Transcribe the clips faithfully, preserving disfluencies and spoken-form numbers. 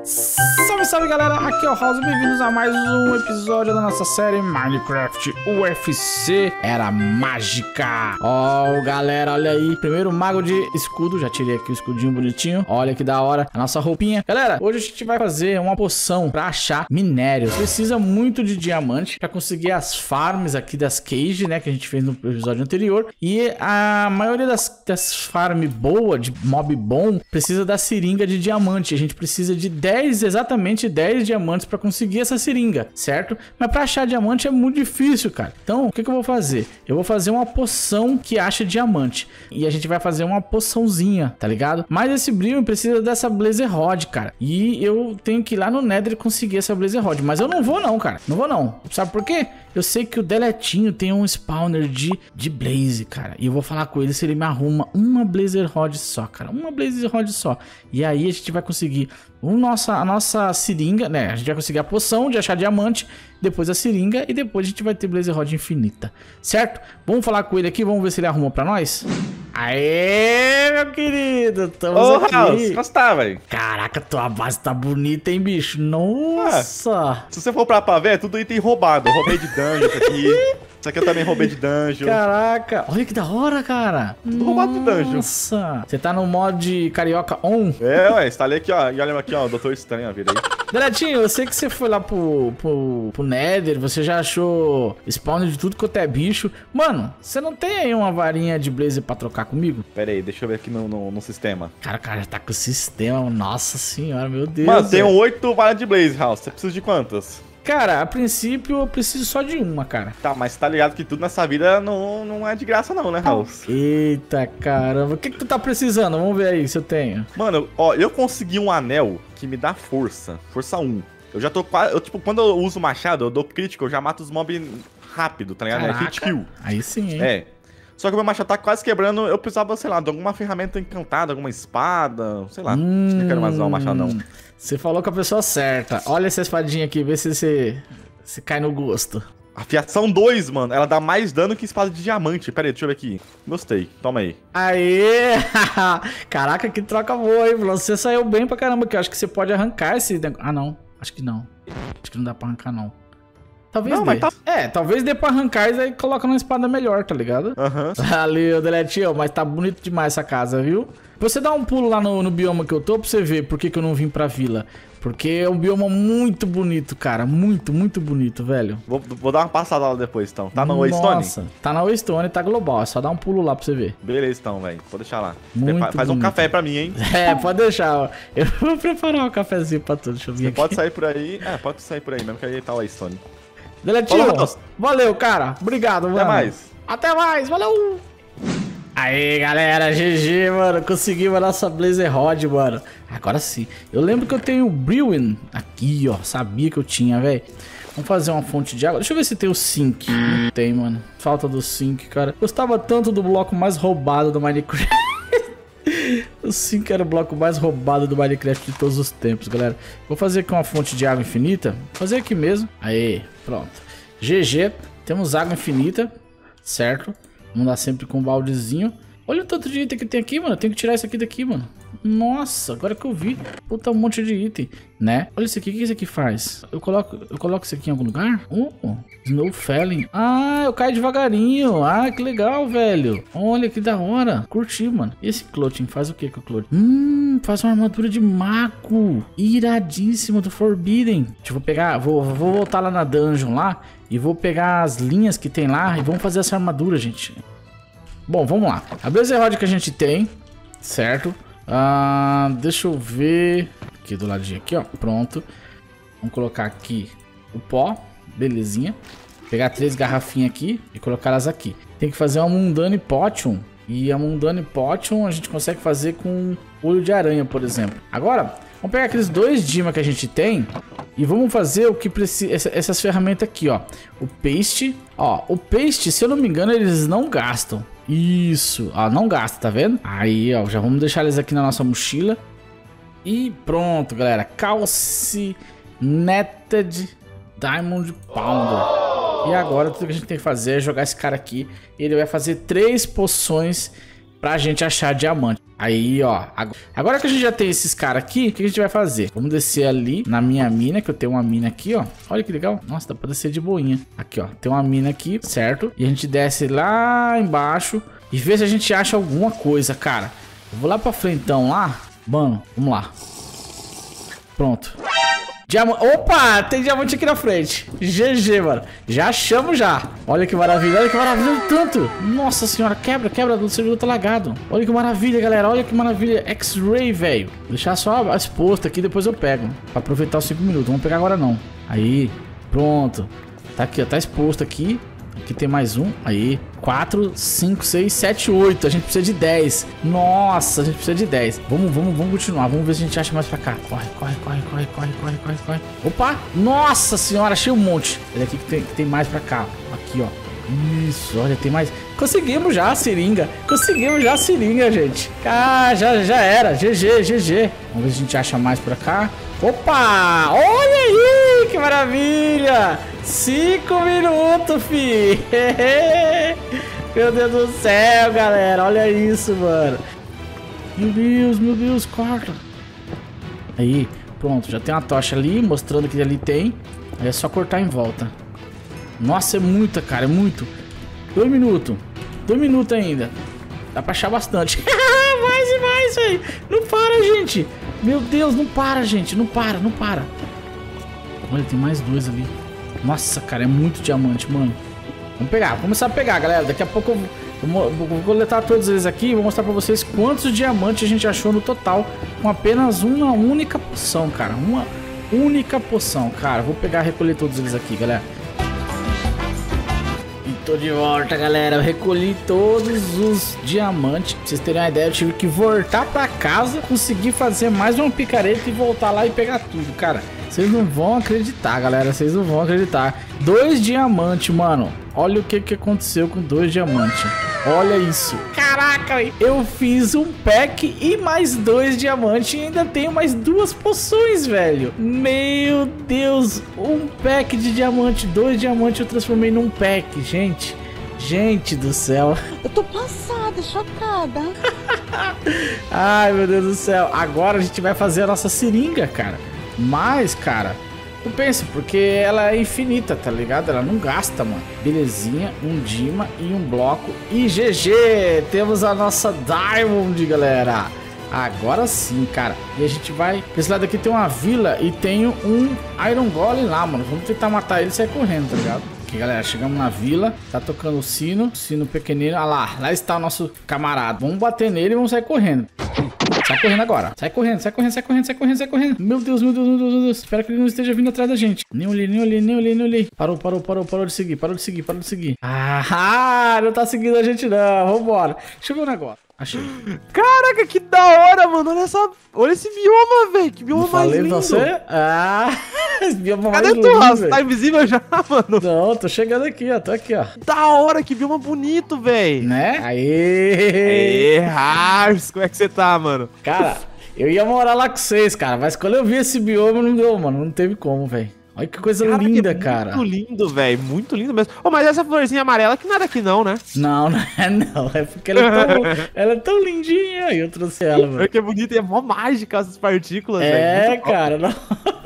Salve, salve galera, aqui é o House, bem-vindos a mais um episódio da nossa série Minecraft U F C Era Mágica. Ó, oh, galera, olha aí, primeiro mago de escudo, já tirei aqui o escudinho bonitinho, olha que da hora a nossa roupinha. Galera, hoje a gente vai fazer uma poção pra achar minérios. Precisa muito de diamante pra conseguir as farms aqui das cage, né, que a gente fez no episódio anterior. E a maioria das, das farms boa, de mob bom, precisa da seringa de diamante. A gente precisa de dez, exatamente dez diamantes pra conseguir essa seringa, certo? Mas pra achar diamante é muito difícil, cara. Então, o que que eu vou fazer? Eu vou fazer uma poção que acha diamante. E a gente vai fazer uma poçãozinha, tá ligado? Mas esse brilho precisa dessa Blaze Rod, cara. E eu tenho que ir lá no Nether conseguir essa Blaze Rod. Mas eu não vou não, cara. Não vou não. Sabe por quê? Eu sei que o Deletinho tem um spawner de, de Blaze, cara. E eu vou falar com ele se ele me arruma uma Blaze Rod só, cara. Uma Blaze Rod só. E aí a gente vai conseguir o nossa, a nossa seringa, né? A gente vai conseguir a poção de achar diamante, depois a seringa e depois a gente vai ter Blaze Rod infinita, certo? Vamos falar com ele aqui, vamos ver se ele arruma pra nós. Aê, meu querido, estamos Ô, aqui. House, como tá, velho? Caraca, tua base tá bonita, hein, bicho? Nossa! Ah, se você for pra, pra ver, é tudo item roubado. Eu roubei de dungeon isso aqui. Isso aqui eu também roubei de dungeon. Caraca, olha que da hora, cara. Tudo roubado de dungeon. Nossa, você tá no mod carioca on? É, ué, instalei aqui, ó. E olha aqui, ó, o Doutor Estranho, ó, vira aí. Deletinho, eu sei que você foi lá pro, pro, pro Nether, você já achou spawn de tudo quanto é bicho. Mano, você não tem aí uma varinha de Blaze pra trocar comigo? Pera aí, deixa eu ver aqui no, no, no sistema. Cara, cara, já tá com o sistema, nossa senhora, meu Deus. Mano, tem oito varas de Blaze, House. Você precisa de quantas? Cara, a princípio eu preciso só de uma, cara. Tá, mas tá ligado que tudo nessa vida não, não é de graça não, né, House? Eita, caramba. O que que tu tá precisando? Vamos ver aí se eu tenho. Mano, ó, eu consegui um anel que me dá força. Força um. Eu já tô quase... Eu, tipo, quando eu uso machado, eu dou crítico, eu já mato os mobs rápido, tá ligado? Caraca, é hit kill. Aí sim, hein? É. Só que o meu machado tá quase quebrando, eu precisava, sei lá, de alguma ferramenta encantada, alguma espada, sei lá. Hum, Acho que eu quero mais usar o machado, não. Você falou com a pessoa certa. Olha essa espadinha aqui, vê se você se cai no gosto. Afiação dois, mano. Ela dá mais dano que espada de diamante. Pera aí, deixa eu ver aqui. Gostei. Toma aí. Aê! Caraca, que troca boa, hein? Você saiu bem pra caramba, que eu acho que você pode arrancar esse... Ah, não. Acho que não. Acho que não dá pra arrancar, não. Talvez não, dê. mas tá... É, talvez dê pra arrancar e aí coloca numa espada melhor, tá ligado? Aham. Uhum. Valeu, Deletinho, mas tá bonito demais essa casa, viu? Você dá um pulo lá no, no bioma que eu tô pra você ver por que, que eu não vim pra vila. Porque é um bioma muito bonito, cara. Muito, muito bonito, velho. Vou, vou dar uma passada lá depois, então. Tá na Waystone? Nossa, tá na Waystone, tá global. É só dar um pulo lá pra você ver. Beleza, então, velho. Pode deixar lá. Muito Faz bonito. um café pra mim, hein? É, pode deixar, ó. Eu vou preparar um cafezinho pra tudo. Deixa eu vir Você aqui. pode sair por aí. É, pode sair por aí mesmo, que aí tá o Waystone. Deletinho, Falou, valeu, cara. Obrigado, mano. Até mais. Até mais, valeu. Aí, galera, G G, mano. Conseguimos a nossa Blaze Rod, mano. Agora sim. Eu lembro que eu tenho o Brewing aqui, ó. Sabia que eu tinha, velho. Vamos fazer uma fonte de água. Deixa eu ver se tem o Sink. Não tem, mano. Falta do Sink, cara. Gostava tanto do bloco mais roubado do Minecraft. O Sink era o bloco mais roubado do Minecraft de todos os tempos, galera. Vou fazer aqui uma fonte de água infinita. Vou fazer aqui mesmo. Aí, pronto. G G. Temos água infinita, certo? Vamos dar sempre com um baldezinho. Olha o tanto de item que tem aqui, mano. Eu tenho que tirar isso aqui daqui, mano. Nossa, agora que eu vi. Puta, um monte de item, né? Olha isso aqui. O que isso aqui faz? Eu coloco, eu coloco isso aqui em algum lugar? Oh, Snow Felling. Ah, eu caio devagarinho. Ah, que legal, velho. Olha que da hora. Curti, mano. E esse clothing faz o que com o clothing? Hum, faz uma armadura de mago. Iradíssimo do Forbidden. Deixa eu vou pegar, vou, vou voltar lá na dungeon lá. E vou pegar as linhas que tem lá e vamos fazer essa armadura, gente. Bom, vamos lá. A Blaze Rod que a gente tem, certo? Ah, deixa eu ver. Aqui do ladinho aqui, ó. Pronto. Vamos colocar aqui o pó. Belezinha. Pegar três garrafinhas aqui e colocar elas aqui. Tem que fazer uma Mundane Potion. E a Mundane Potion a gente consegue fazer com olho de aranha, por exemplo. Agora, vamos pegar aqueles dois Dima que a gente tem e vamos fazer o que precisa, essa, essas ferramentas aqui, ó. O paste, ó, o paste, se eu não me engano, eles não gastam. Isso, ó, não gasta, tá vendo? Aí, ó, já vamos deixar eles aqui na nossa mochila. E pronto, galera. Calcineted Diamond Pounder. E agora tudo que a gente tem que fazer é jogar esse cara aqui. Ele vai fazer três poções pra gente achar diamante. Aí, ó. Agora que a gente já tem esses caras aqui, o que a gente vai fazer? Vamos descer ali na minha mina, que eu tenho uma mina aqui, ó. Olha que legal. Nossa, dá pra descer de boinha. Aqui, ó. Tem uma mina aqui, certo? E a gente desce lá embaixo e vê se a gente acha alguma coisa, cara. Eu vou lá pra frentão lá. Mano, vamos lá. Pronto. Diamante. Opa, tem diamante aqui na frente. G G, mano. Já achamos já. Olha que maravilha, olha que maravilha. Tanto. Nossa senhora, quebra, quebra. O servidor tá lagado. Olha que maravilha, galera. Olha que maravilha. X-Ray, velho. Deixar só exposto aqui, depois eu pego. Pra aproveitar os cinco minutos. Vamos pegar agora não. Aí, pronto. Tá aqui, ó. Tá exposto aqui. Aqui tem mais um. Aí. quatro, cinco, seis, sete, oito. A gente precisa de dez. Nossa, a gente precisa de dez. Vamos, vamos, vamos continuar. Vamos ver se a gente acha mais pra cá. Corre, corre, corre, corre, corre, corre, corre, corre. Opa! Nossa senhora, achei um monte. Olha aqui que tem, que tem mais pra cá. Aqui, ó. Isso, olha, tem mais. Conseguimos já a seringa. Conseguimos já a seringa, gente. Ah, já, já era. G G, G G. Vamos ver se a gente acha mais pra cá. Opa! Olha aí, que maravilha! Cinco minutos, fi! Meu Deus do céu, galera! Olha isso, mano! Meu Deus, meu Deus, corta! Aí, pronto, já tem uma tocha ali, mostrando que ali tem. Aí é só cortar em volta. Nossa, é muita, cara, é muito. Dois minutos. Dois minutos ainda. Dá pra achar bastante. Mais e mais, velho! Não para, gente! Meu Deus, não para, gente! Não para, não para! Olha, tem mais dois ali. Nossa, cara, é muito diamante, mano. Vamos pegar, vamos começar a pegar, galera. Daqui a pouco eu vou, vou, vou coletar todos eles aqui e vou mostrar pra vocês quantos diamantes a gente achou no total com apenas uma única poção, cara. Uma única poção, cara. Vou pegar e recolher todos eles aqui, galera. E tô de volta, galera. Eu recolhi todos os diamantes. Pra vocês terem uma ideia, eu tive que voltar pra casa, conseguir fazer mais uma picareta e voltar lá e pegar tudo, cara. Vocês não vão acreditar, galera. Vocês não vão acreditar. Dois diamantes, mano. Olha o que, que aconteceu com dois diamantes. Olha isso. Caraca, eu fiz um pack e mais dois diamantes. E ainda tenho mais duas poções, velho. Meu Deus. Um pack de diamante. Dois diamantes eu transformei num pack, gente. Gente do céu. Eu tô passada, chocada. Ai, meu Deus do céu. Agora a gente vai fazer a nossa seringa, cara. Mas, cara, eu penso, porque ela é infinita, tá ligado? Ela não gasta, mano. Belezinha, um Dima e um bloco. E G G! Temos a nossa Diamond, galera. Agora sim, cara. E a gente vai... Esse lado aqui tem uma vila e tem um Iron Golem lá, mano. Vamos tentar matar ele e sair correndo, tá ligado? Aqui, galera, chegamos na vila. Tá tocando o sino. Sino pequenino. Ah lá, lá está o nosso camarada. Vamos bater nele e vamos sair correndo. Sai correndo agora. Sai correndo, sai correndo, sai correndo, sai correndo, sai correndo. Meu Deus, meu Deus, meu Deus, meu Deus. Espero que ele não esteja vindo atrás da gente. Nem olhei, nem olhei, nem olhei, nem olhei. Parou, parou, parou, parou de seguir, parou de seguir, parou de seguir. Ah, não tá seguindo a gente não. Vambora. Deixa eu ver um negócio. Achei. Caraca, que da hora, mano. Olha essa... Olha esse bioma, velho. Que bioma mais lindo. Falei pra você? Ah, esse bioma mais lindo. Cadê tu, Raus? Tá invisível já, mano? Não, tô chegando aqui, ó. Tô aqui, ó. Da hora, que bioma bonito, velho. Né? Aê! Aê, Raus. Como é que você tá, mano? Cara, eu ia morar lá com vocês, cara. Mas quando eu vi esse bioma, não deu, mano. Não teve como, velho. Olha que coisa cara, linda, que é cara. Muito lindo, velho. Muito lindo mesmo. Oh, mas essa florzinha amarela que nada aqui não, né? Não, não é não. É porque ela é tão, ela é tão lindinha. E eu trouxe ela, mano. Olha que é bonita e é mó mágica essas partículas, velho. É, cara. Não...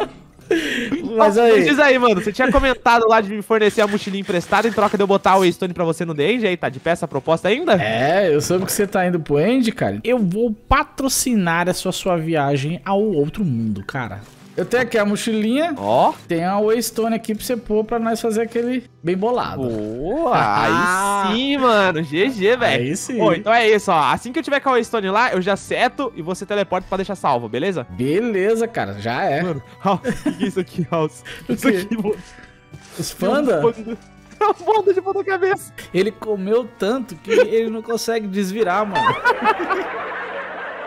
Mas oh, aí... Diz aí, mano. Você tinha comentado lá de me fornecer a mochilinha emprestada em troca de eu botar o Waystone pra você no The End. Aí, tá de pé essa proposta ainda? É, eu soube que você tá indo pro End, cara. Eu vou patrocinar essa sua viagem ao outro mundo, cara. Eu tenho aqui a mochilinha. Ó. Oh. Tem a Waystone aqui pra você pôr pra nós fazer aquele bem bolado. Boa! Aí sim, mano. G G, velho. Aí sim. Oh, então é isso, ó. Assim que eu tiver com a Waystone lá, eu já seto e você teleporta pra deixar salvo, beleza? Beleza, cara. Já é. Mano, Raus, o que é isso aqui, Raus? Isso aqui, mano. Os panda? É um bando de ponta cabeça. Ele comeu tanto que ele não consegue desvirar, mano.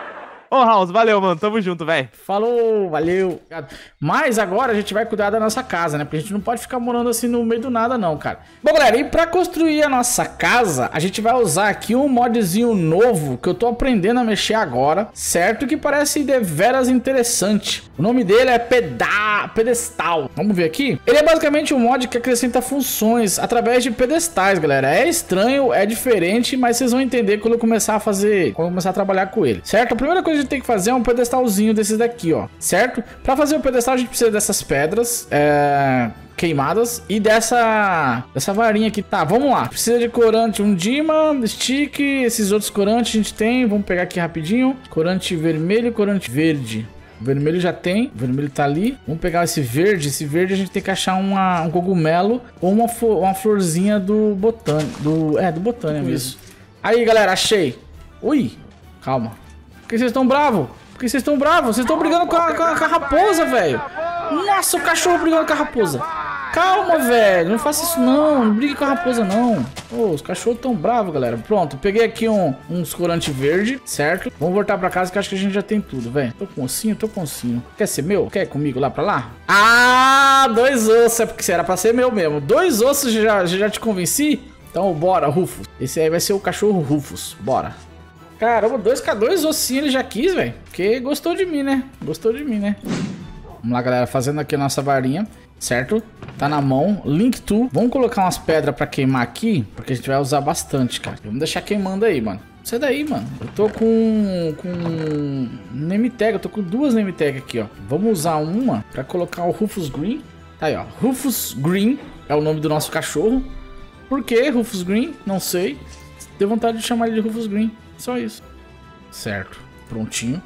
Ô, House, valeu, mano. Tamo junto, velho. Falou, valeu. Mas agora a gente vai cuidar da nossa casa, né? Porque a gente não pode ficar morando assim no meio do nada, não, cara. Bom, galera, e pra construir a nossa casa, a gente vai usar aqui um modzinho novo que eu tô aprendendo a mexer agora, certo? Que parece deveras interessante. O nome dele é Peda... Pedestal. Vamos ver aqui? Ele é basicamente um mod que acrescenta funções através de pedestais, galera. É estranho, é diferente, mas vocês vão entender quando eu começar a fazer, quando eu começar a trabalhar com ele, certo? A primeira coisa que a gente tem que fazer é um pedestalzinho desses daqui, ó, certo? Pra fazer o pedestal a gente precisa dessas pedras, é... queimadas e dessa dessa varinha aqui. Tá, vamos lá. Precisa de corante, um Dima, stick, esses outros corantes a gente tem. Vamos pegar aqui rapidinho. Corante vermelho e corante verde. O vermelho já tem, o vermelho tá ali. Vamos pegar esse verde. Esse verde a gente tem que achar uma, um cogumelo ou uma, uma florzinha do botânico. Do, é, do botânico mesmo. Aí, galera, achei. Ui, calma. Por que vocês estão bravos? Por que vocês estão bravos? Vocês estão brigando com a, com a, com a raposa, velho. Nossa, o cachorro brigando com a raposa. Calma, velho. Não faça isso, não. Não brigue com a raposa, não. Oh, os cachorros tão bravos, galera. Pronto, peguei aqui um, uns corante verde, certo? Vamos voltar pra casa que acho que a gente já tem tudo, velho. Tô com ossinho, tô com ossinho. Quer ser meu? Quer ir comigo lá pra lá? Ah, dois ossos. É porque era pra ser meu mesmo. Dois ossos, já, já te convenci? Então, bora, Rufus. Esse aí vai ser o cachorro Rufus. Bora. Caramba, dois K dois ossinhos ele já quis, velho. Porque gostou de mim, né? Gostou de mim, né? Vamos lá, galera. Fazendo aqui a nossa varinha, certo? Tá na mão. Link to. Vamos colocar umas pedras pra queimar aqui, porque a gente vai usar bastante, cara. Vamos deixar queimando aí, mano. Sai daí, mano. Eu tô com... com... name tag. Eu tô com duas name tag aqui, ó. Vamos usar uma pra colocar o Rufus Green. Tá aí, ó. Rufus Green é o nome do nosso cachorro. Por que Rufus Green? Não sei. Deu vontade de chamar ele de Rufus Green. Só isso. Certo. Prontinho.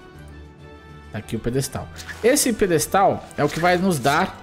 Tá aqui o pedestal. Esse pedestal é o que vai nos dar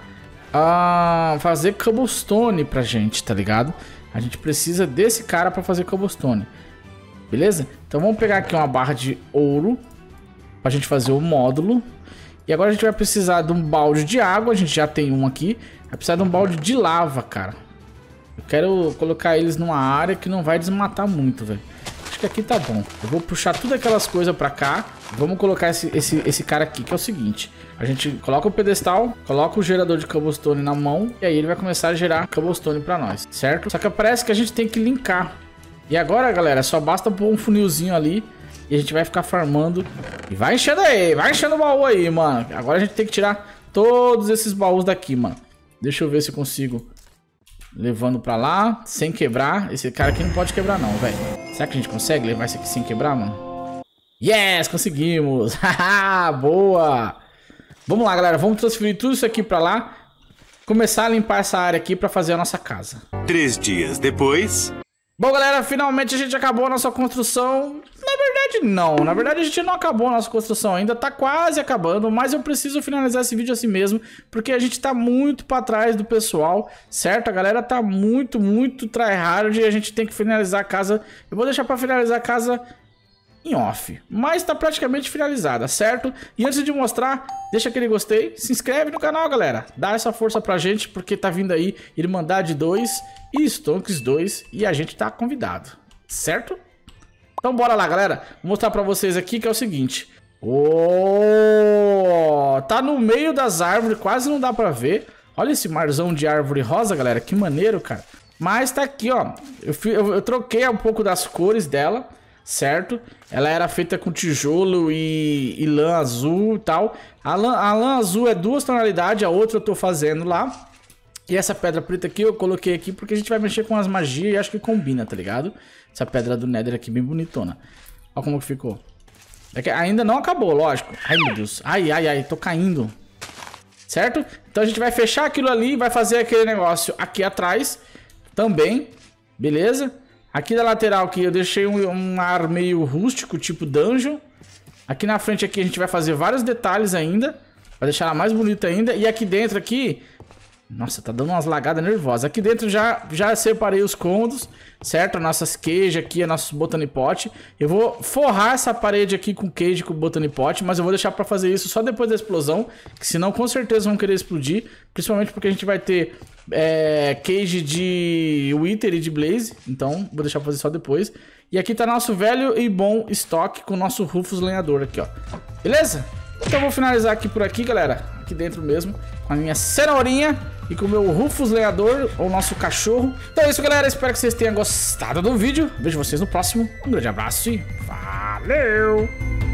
a fazer cobblestone pra gente, tá ligado? A gente precisa desse cara pra fazer cobblestone. Beleza? Então vamos pegar aqui uma barra de ouro pra gente fazer o módulo. E agora a gente vai precisar de um balde de água. A gente já tem um aqui. Vai precisar de um balde de lava, cara. Eu quero colocar eles numa área que não vai desmatar muito, velho. Acho que aqui tá bom. Eu vou puxar tudo aquelas coisas pra cá. Vamos colocar esse, esse, esse cara aqui, que é o seguinte. A gente coloca o pedestal, coloca o gerador de cobblestone na mão. E aí ele vai começar a gerar cobblestone pra nós, certo? Só que parece que a gente tem que linkar. E agora, galera, só basta pôr um funilzinho ali. E a gente vai ficar farmando. E vai enchendo aí, vai enchendo o baú aí, mano. Agora a gente tem que tirar todos esses baús daqui, mano. Deixa eu ver se eu consigo... levando pra lá, sem quebrar. Esse cara aqui não pode quebrar não, velho. Será que a gente consegue levar esse aqui sem quebrar, mano? Yes, conseguimos. Haha, boa. Vamos lá, galera. Vamos transferir tudo isso aqui pra lá. Começar a limpar essa área aqui pra fazer a nossa casa. Três dias depois... Bom, galera, finalmente a gente acabou a nossa construção. Na verdade, não. Na verdade, a gente não acabou a nossa construção ainda. Tá quase acabando, mas eu preciso finalizar esse vídeo assim mesmo, porque a gente tá muito pra trás do pessoal, certo? A galera tá muito, muito tryhard e a gente tem que finalizar a casa. Eu vou deixar pra finalizar a casa em off, mas tá praticamente finalizada, certo? E antes de mostrar, deixa aquele gostei, se inscreve no canal, galera. Dá essa força pra gente, porque tá vindo aí Irmandade dois e Stonks dois e a gente tá convidado, certo? Então bora lá, galera. Vou mostrar pra vocês aqui que é o seguinte. Oh, tá no meio das árvores, quase não dá pra ver. Olha esse marzão de árvore rosa, galera, que maneiro, cara. Mas tá aqui, ó. Eu, fui, eu, eu troquei um pouco das cores dela, certo? Ela era feita com tijolo e, e lã azul e tal. A lã, a lã azul é duas tonalidades, a outra eu tô fazendo lá. E essa pedra preta aqui eu coloquei aqui porque a gente vai mexer com as magias e acho que combina, tá ligado? Essa pedra do Nether aqui bem bonitona. Olha como que ficou. É que ainda não acabou, lógico. Ai, meu Deus. Ai, ai, ai, tô caindo. Certo? Então a gente vai fechar aquilo ali e vai fazer aquele negócio aqui atrás também. Beleza? Aqui da lateral aqui eu deixei um, um ar meio rústico, tipo dungeon. Aqui na frente aqui a gente vai fazer vários detalhes ainda. Vai deixar ela mais bonita ainda. E aqui dentro aqui... Nossa, tá dando umas lagadas nervosas. Aqui dentro já, já separei os cômodos, certo? Nossas queijo aqui, nosso botany pot. Eu vou forrar essa parede aqui com queijo, com botany pot, mas eu vou deixar pra fazer isso só depois da explosão, que senão com certeza vão querer explodir, principalmente porque a gente vai ter é, queijo de wither e de blaze, então vou deixar pra fazer só depois. E aqui tá nosso velho e bom estoque com o nosso Rufus lenhador aqui, ó. Beleza? Então eu vou finalizar aqui por aqui, galera. Aqui dentro mesmo, com a minha cenourinha e com o meu Rufus lenhador, ou nosso cachorro. Então é isso, galera. Espero que vocês tenham gostado do vídeo. Vejo vocês no próximo. Um grande abraço e valeu!